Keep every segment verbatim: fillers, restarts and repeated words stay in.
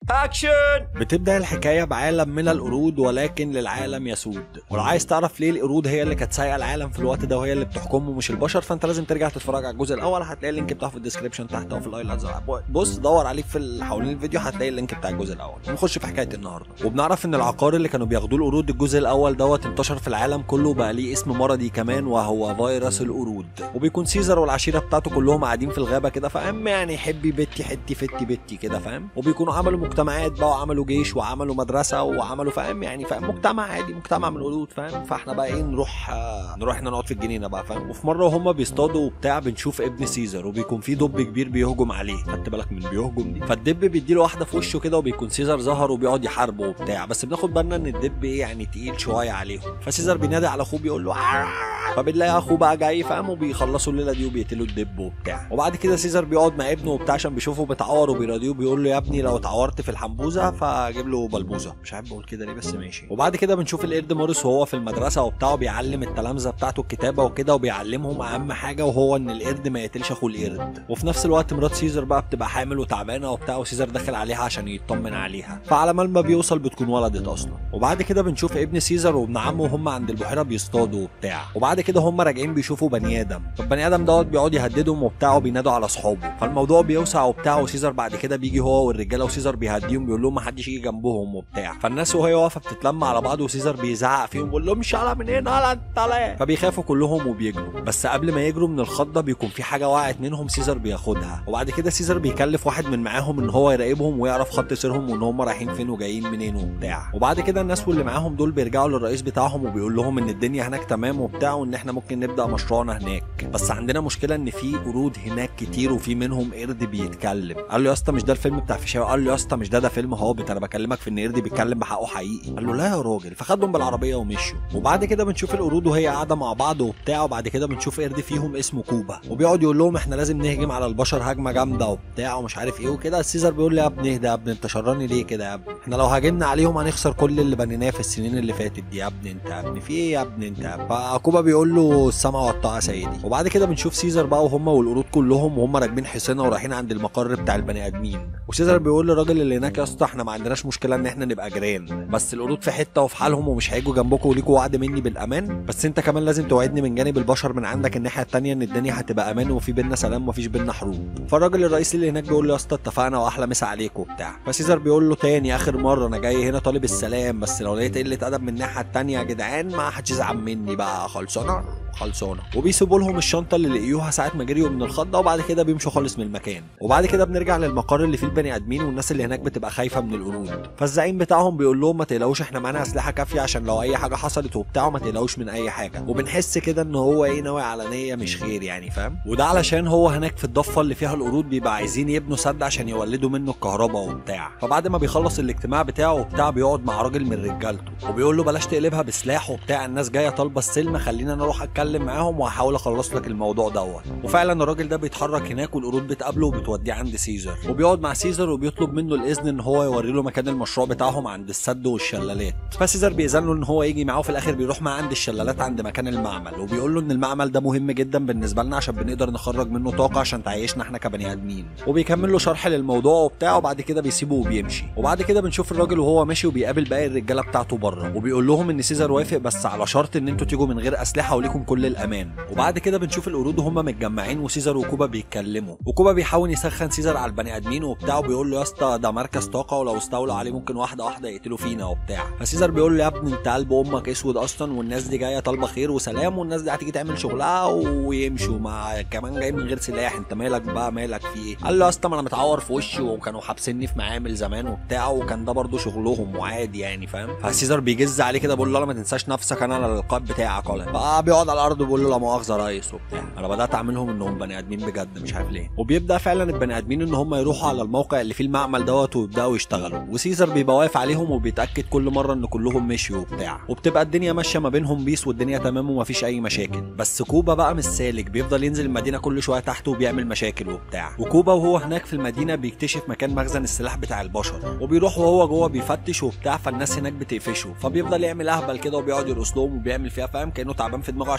اكشن. بتبدأ الحكاية بعالم من القرود ولكن للعالم يسود، ولو عايز تعرف ليه القرود هي اللي كانت سايقة العالم في الوقت ده وهي اللي بتحكمه مش البشر، فانت لازم ترجع تتفرج على الجزء الاول. هتلاقي اللينك بتاعه في الديسكربشن تحت او في الايلاند. بص دور عليه في حوالين الفيديو هتلاقي اللينك بتاع الجزء الاول. نخش في حكاية النهارده، وبنعرف ان العقار اللي كانوا بياخدوه القرود الجزء الاول دوت انتشر في العالم كله وبقى ليه اسم مرضي كمان وهو فيروس القرود. وبيكون سيزر والعشيرة بتاعته كلهم قاعدين في الغابة كده، فاهم يعني حبي بتي حتي فتي بتي كده، فاهم، وبيكونوا عملوا مجتمعات بقى وعملوا جيش وعملوا مدرسه وعملوا فاهم يعني فاهم مجتمع عادي، مجتمع من القرود، فاهم. فاحنا بقى ايه نروح آه نروح احنا نقعد في الجنينه بقى، فاهم. وفي مره وهم بيصطادوا وبتاع بنشوف ابن سيزر وبيكون في دب كبير بيهجم عليه. خدت بالك من بيهجم دي؟ فالدب بيديله واحده في وشه كده وبيكون سيزر ظهر وبيقعد يحاربه وبتاع، بس بناخد بالنا ان الدب ايه يعني تقيل شويه عليهم. فسيزر بينادي على اخوه بيقول له عارر. فبنلاقي اخوه بقى جاي، فاهم، وبيخلصوا الليله دي وبيقتلوا الدب وبتاع. وبعد كده سيزر بيقعد مع ابنه وبتاع عشان بيشوفه بيتعور وبيراضيه وبيقول له يا ابني لو اتعورت في الحنبوزه فاجيب له بلبوزه. مش عارف بقول كده ليه بس ماشي. وبعد كده بنشوف القرد موريس وهو في المدرسه وبتاع بيعلم التلامذه بتاعته الكتابه وكده، وبيعلمهم اهم حاجه وهو ان القرد ما يقتلش اخو القرد. وفي نفس الوقت مرات سيزر بقى بتبقى حامل وتعبانه وبتاع، وسيزر داخل عليها عشان يطمن عليها، فعلى ما بيوصل بتكون ولدت اصلا. وبعد كده بنشوف ابن سيزر وابن عمه وهم عند البحيره بيصطادوا وبتاع، وبعد كده هم راجعين بيشوفوا بني ادم. فالبني ادم دوت بيقعد يهددهم وبتاع وبينادوا على اصحابه، فالموضوع بيوسع وبتاع. وسيزر بعد كده بيجي هو والرجاله وسيزر بيهديهم بيقول لهم ما حدش يجي جنبهم وبتاع. فالناس وهي واقفه بتتلم على بعض وسيزر بيزعق فيهم بيقول لهم شعله من هنا على الطلاق. فبيخافوا كلهم وبيجروا، بس قبل ما يجروا من الخضه بيكون في حاجه وقعت منهم سيزر بياخدها. وبعد كده سيزر بيكلف واحد من معاهم ان هو يراقبهم ويعرف خط سيرهم وان هم رايحين فين وجايين منين وبتاع. وبعد كده الناس واللي معاهم دول بيرجعوا للرئيس بتاعهم وبيقول لهم ان الدنيا هناك تمام وبتاع وان احنا ممكن نبدا مشروعنا هناك، بس عندنا مشكله ان في قرود هناك كتير وفي منهم قرد بيتكلم. قال له يا اسطى مش ده الفيلم بتاع فيشاوي؟ قال له يا اسطى مش ده ده فيلم هابط، انا بكلمك في ان قرد بيتكلم بحقه حقيقي. قال له لا يا راجل. فخدهم بالعربيه ومشوا. وبعد كده بنشوف القرود وهي قاعده مع بعض وبتاع، وبعد كده بنشوف قرد فيهم اسمه كوبا وبيقعد يقول لهم احنا لازم نهجم على البشر هجمه جامده وبتاع ومش عارف ايه وكده. سيزر بيقول لي يا ابني اهدى يا ابني، انت شراني ليه كده يا ابني؟ احنا لو هاجمنا عليهم هنخسر كل اللي بنيناه في السنين اللي فاتت دي يا ابني. انت يا ابني في ايه يا ابني انت؟ فكوبا بيقول له السمع والطاعه سيدي. وبعد كده بنشوف سيزر بقى وهم والقرود كلهم وهم راكبين حصينه ورايحين عند المقر بتاع البني ادمين. وسيزر بيقول للراجل اللي هناك يا اسطى احنا ما عندناش مشكله ان احنا نبقى جيران، بس القرود في حته وفي حالهم ومش هيجوا جنبكم وليكوا وعد مني بالامان، بس انت كمان لازم توعدني من جانب البشر من عندك الناحيه الثانيه ان الدنيا هتبقى امان وفي بينا سلام ومفيش بينا حروب. فالراجل الرئيسي اللي هناك بيقول له يا اسطى اتفقنا واحلى مسا عليك وبتاع. فسيزر بيقول له تاني اخر مره انا جاي هنا طالب السلام، بس لو لقيت قله ادب من الناحيه الثانيه يا جدعان ما حدش يزعل مني بقى، خلصانه خلصانه. وبيسيبوا لهم الشنطه اللي لقيوها ساعه ما جريوا من الخضه، وبعد كده بيمشوا خالص من المكان. وبعد كده بنرجع للمقر اللي فيه البني ادمين والناس اللي هناك بتبقى خايفه من القرود. فالزعيم بتاعهم بيقول لهم ما تقلقوش احنا معانا اسلحه كافيه عشان لو اي حاجه حصلت وبتاع، ما تقلقوش من اي حاجه. وبنحس كده ان هو ايه ناوي على نيه مش خير يعني، فاهم. وده علشان هو هناك في الضفه اللي فيها القرود بيبقى عايزين يبنوا سد عشان يولدوا منه الكهرباء وبتاع. فبعد ما بيخلص الاجتماع بتاعه وبتاع بيقعد مع راجل من رجالته وبيقول له بلاش تقلبها بسلاح وبتاع، الناس جايه طالبه السلم، خلينا انا اروح اتكلم معاهم وهحاول اخلص لك الموضوع دوت. وفعلا الراجل ده بيتحرك هناك والقرود بتقابله وبتوديه عند سيزر، وبيقعد مع سيزر وبيطلب منه الاذن ان هو يوري له مكان المشروع بتاعهم عند السد والشلالات. فسيزر بيأذن له ان هو يجي معاه، وفي الاخر بيروح معاه عند الشلالات عند مكان المعمل، وبيقول له ان المعمل ده مهم جدا بالنسبه لنا عشان بنقدر نخرج منه طاقه عشان تعيشنا احنا كبني ادمين. وبيكمل له شرح للموضوع وبتاع، وبعد كده بيسيبه وبيمشي. وبعد كده بنشوف الراجل وهو ماشي وبيقابل باقي الرجاله بتاعته بره، وبيقول لهم ان سيزر وافق بس على شرط ان انتوا تيجوا من غير اسلحه وليكم كل الامان. وبعد كده بنشوف القرود وهم متجمعين وسيزر وكوبا بيتكلموا، وكوبا بيحاول يسخن سيزر على البني ادمين وبتاع، وبيقول له يا اسطى ده مركز طاقه ولو استولوا عليه ممكن واحده واحده يقتلوا فينا وبتاع. فسيزر بيقول له يا ابني انت قلب امك اسود اصلا، والناس دي جايه طالبه خير وسلام، والناس دي هتيجي تعمل شغلها ويمشوا مع كمان جايين من غير سلاح، انت مالك بقى مالك في ايه؟ قال له يا اسطى ما انا متعور في وشي وكانوا حابسيني في معامل زمان وبتاع، وكان ده برضه شغلهم وعادي يعني، فاهم. فسيزر بيجز عليه كده بيقول له لا ما تنساش نفسك انا الالقاب بتاعك ولا. فبيقعد على الارض وبيقول له لا مؤاخذه يا ريس وبتاع، انا بدات اعملهم انهم بني ادمين بجد مش عارف ليه. وبيبدا فعلا البني ادمين ان هم يروحوا على الموقع اللي فيه المعمل دوت ويبداوا يشتغلوا، وسيزر بيبقى واقف عليهم وبيتاكد كل مره ان كلهم مشيوا وبتاع، وبتبقى الدنيا ماشيه ما بينهم بيس والدنيا تمام ومفيش اي مشاكل. بس كوبا بقى مش سالك، بيفضل ينزل المدينه كل شويه تحت وبيعمل مشاكل وبتاع. وكوبا وهو هناك في المدينه بيكتشف مكان مخزن السلاح بتاع البشر، وبيروح وهو جوه بيفتش وبتاع، فالناس هناك بتقفشه، فبيفضل يعمل اهبل كده وبيقعد يرقص لهم وبيعمل فيها، فاهم، كانه تعبان في دماغه عشان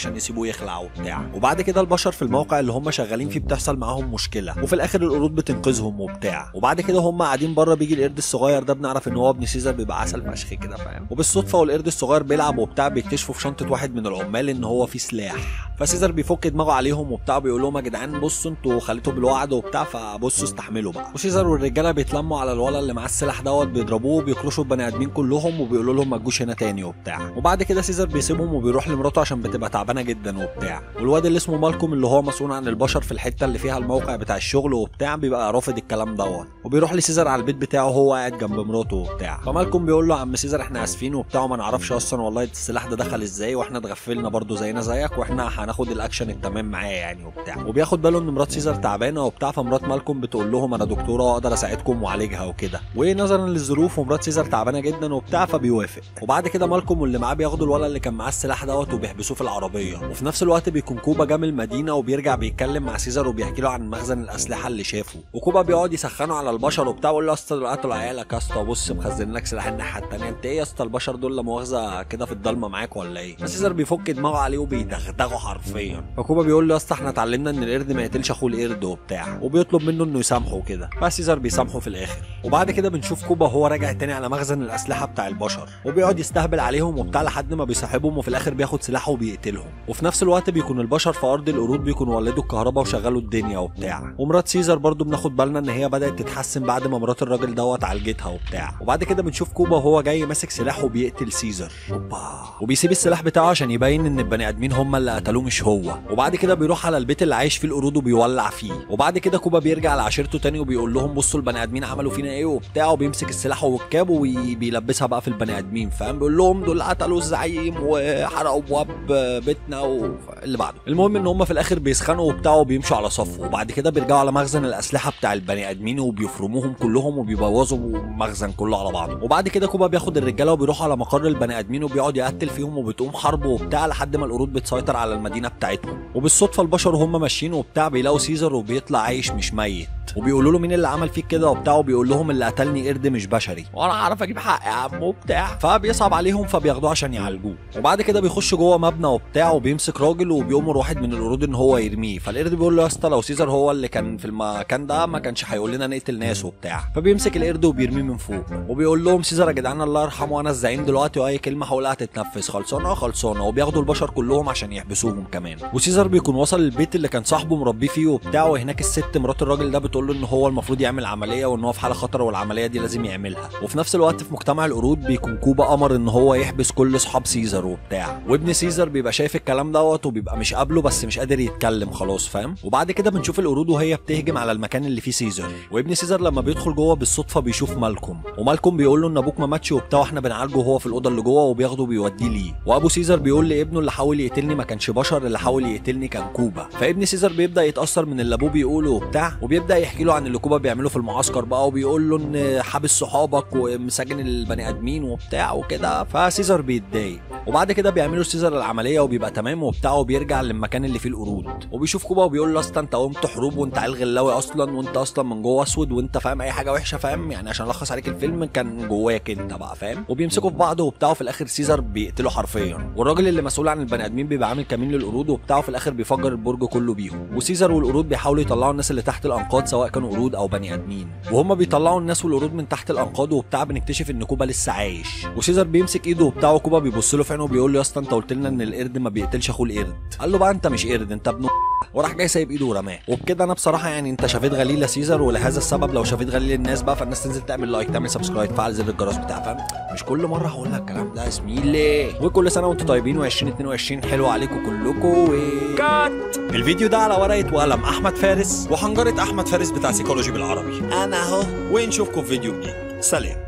عشان يسيبوه يخلع وبتاع. وبعد كده البشر في الموقع اللي هم شغالين فيه بتحصل معاهم مشكله، وفي الاخر القرود بتنقذهم وبتاع. وبعد كده هم قاعدين بره بيجي القرد الصغير ده، بنعرف ان هو ابن سيزر بيبقى عسل فشخ كده فاهم. وبالصدفه والقرد الصغير بيلعب وبتاع بيكتشفوا في شنطه واحد من العمال ان هو في سلاح، فسيزر بيفك دماغه عليهم وبتاع بيقول لهم يا جدعان بصوا انتوا خليتوا بالوعد وبتاع فبصوا استحملوا بقى. وسيزر والرجاله بيتلموا على الولد اللي معاه السلاح دوت بيضربوه وبيكرشوا البني ادمين كلهم وبيقولوا لهم ما تجوش هنا تاني وبتاع. وبعد كده سيزر بيسيبهم وبيروح لمراته عشان بتبقى تعبانه جدا وبتاع. والواد اللي اسمه مالكوم اللي هو مسؤول عن البشر في الحته اللي فيها الموقع بتاع الشغل وبتاع بيبقى رافض الكلام دوت، وبيروح لسيزر على البيت بتاعه وهو قاعد جنب مراته وبتاع. فمالكوم بيقول له يا عم سيزر احنا اسفين وبتاع وما نعرفش اصلا والله السلاح ده دخل ازاي، واحنا اتغفلنا برده زينا زيك، واحنا هناخد الاكشن التمام معاه يعني وبتاع. وبياخد باله ان مرات سيزر تعبانه وبتاع، فمرات مالكوم بتقول لهم انا دكتوره واقدر اساعدكم واعالجها وكده، ونظرا للظروف ومرات سيزر تعبانه جدا وبتاع فبيوافق. وبعد كده مالكوم واللي معاه بياخدوا الولد اللي كان معاه السلاح دوت وبيحبسوه في العربيه. وفي نفس الوقت بيكون كوبا جه من المدينه وبيرجع بيتكلم مع سيزر وبيحكي له عن مخزن الاسلحه اللي شافه، وكوبا بيقعد يسخنه على البشر وبتاع ويقول له يا اسطى دول قتلوا عيالك يا اسطى، بص مخزن لك سلاح الناحيه الثانيه، انت ايه يا اسطى البشر دول لا مؤاخذه كده في الضلمه معاك ولا ايه؟ فسيزر بيفك دماغه عليه وبيدغدغه حرفيا. فكوبا بيقول له يا اسطى احنا اتعلمنا ان القرد ما يقتلش اخوه القرد وبتاع، وبيطلب منه انه يسامحه كده، فسيزر بيسامحه في الاخر. وبعد كده بنشوف كوبا هو راجع تاني على مخزن الاسلحه بتاع البشر وبيقعد يستهبل عليهم وبتاع لحد ما بيصاحبهم، وفي الاخر بياخد سلاحه وبيقتلهم. وفي نفس الوقت بيكون البشر في ارض القرود بيكونوا ولدوا الكهرباء وشغلوا الدنيا وبتاع. ومرات سيزر برضو بناخد بالنا ان هي بدات تتحسن بعد ما مرات الراجل دوت عالجتها وبتاع. وبعد كده بنشوف كوبا وهو جاي ماسك سلاح وبيقتل سيزر اوبا، وبيسيب السلاح بتاعه عشان يبين ان البني ادمين هم اللي قتلوه مش هو. وبعد كده بيروح على البيت اللي عايش فيه القرود وبيولع فيه. وبعد كده كوبا بيرجع لعشيرته تاني وبيقول لهم بصوا البني ادمين عملوا فينا ايه وبتاع، وبيمسك السلاح والكاب وبيلبسها بقى في البني ادمين فاهم، بيقول لهم دول قتلوا الزعيم وحرقوا ابواب بيتنا واللي بعده. المهم ان هم في الاخر بيسخنوا وبتاع وبيمشوا على صف، وبعد كده بيرجعوا على مخزن الاسلحه بتاع البني ادمين وبيفرموهم كلهم وبيبوظوا المخزن كله على بعضه. وبعد كده كوبا بياخد الرجاله وبيروح على مقر البني ادمين وبيقعد يقتل فيهم وبتقوم حرب وبتاع لحد ما القرود بتسيطر على المدينه بتاعتهم. وبالصدفه البشر وهم ماشيين وبتاع بيلاقوا سيزر وبيطلع عايش مش ميت، وبيقولوا له مين اللي عمل فيك كده وبتاع، وبيقول لهم اللي قتلني قرد مش بشري وانا اعرف اجيب حقي يا عم وبتاع. فبيصعب عليهم فبياخدوه عشان يعالجوه. وبعد كده بيخش جوه مبنى وبتاع وبيمسك راجل وبيامر واحد من القرود ان هو يرميه. فالقرد بيقول له يا اسطى لو سيزر هو اللي كان في المكان ده ما كانش هيقول لنا نقتل ناس وبتاع. فبيمسك القرد وبيرميه من فوق وبيقول لهم سيزر يا جدعان الله يرحمه انا الزعيم دلوقتي واي كلمه هقولها هتتنفذ، خلصانه خلصانه. وبياخدوا البشر كلهم عشان يحبسوهم كمان. وسيزر بيكون وصل البيت اللي كان صاحبه مربيه فيه وبتاع، وهناك الست مرات الراجل ده بتقول له ان هو المفروض يعمل عمليه وان هو في حاله خطر والعمليه دي لازم يعملها. وفي نفس الوقت في مجتمع القرود بيكون كوبا امر ان هو يحبس كل اصحاب سيزر وبتاع، وابن سيزر بيبقى شايف الكلام دوت وبيبقى مش قابله بس مش قادر يتكلم خلاص فاهم. وبعد كده بنشوف القرود وهي بتهجم على المكان اللي فيه سيزر، وابن سيزر لما بيدخل جوه بالصدفه بيشوف مالكوم، ومالكوم بيقول له ان ابوك ما ماتش وبتاع واحنا بنعالجه وهو في الاوضه اللي جوه، وبياخده بيوديه ليه. وابو سيزر بيقول لابنه اللي حاول يقتلني ما كانش بشر، اللي حاول يقتلني كان كوبا. فابن سيزر بيبدا يتاثر من اللي ابوه بيقوله وبتاع، وبيبدا يحكي له عن اللي كوبا بيعمله في المعسكر بقى، وبيقول له ان حابس صحابك ومساجن البني ادمين وبتاع وكده. فسيزر بيتضايق. وبعد كده بيعملوا سيزر العمليه وبيبقى تمام وبتاع، وبيرجع للمكان اللي فيه القرود وبيشوف كوبا وبيقول له اصلا انت قمت حروب وانت عيل غلاوي اصلا، وانت اصلا من جوه اسود وانت فاهم اي حاجه وحشه فاهم، يعني عشان الخص عليك الفيلم كان جواك انت بقى فاهم. وبيمسكوا في بعض وبتاع، وفي الاخر سيزر بيقتله حرفيا، والراجل اللي مسؤول عن البني ادمين بيبقى عامل كمين للقرود وبتاع، وفي الاخر بيفجر البرج كله بيهم. وسيزر والقرود بيحاولوا يطلعوا الناس اللي تحت الانقاض سواء كانوا قرود او بني ادمين، وهم بيطلعوا الناس والقرود من تحت الانقاض وبتاع. بنكتشف ان كوبا لسه عايش، وسيزر بيمسك ايده وبتاع، وكوبا بيبص له في عينه وبيقول له يا اسطى انت قلت لنا ان القرد ما بيقتلش اخوه القرد. قال له بقى انت مش قرد انت ابن وراح جاي سايب ايده ورماه. وبكده انا بصراحه يعني انت شافيت غليل يا سيزر، ولهذا السبب لو شافيت غليل الناس بقى فالناس تنزل تعمل لايك تعمل سبسكرايب تفعل زر الجرس بتاع فاهم، مش كل مره هقول لك الكلام ده يا زميلي. وكل سنه وانتم طيبين وعشرين اتنين وعشرين حلو عليكم كلكم. و كات الفيديو ده على ورقه وقلم احمد فارس وحنجره احمد فارس بتاع سيكولوجي بالعربي انا اهو، ونشوفكم في فيديو جديد. سلام.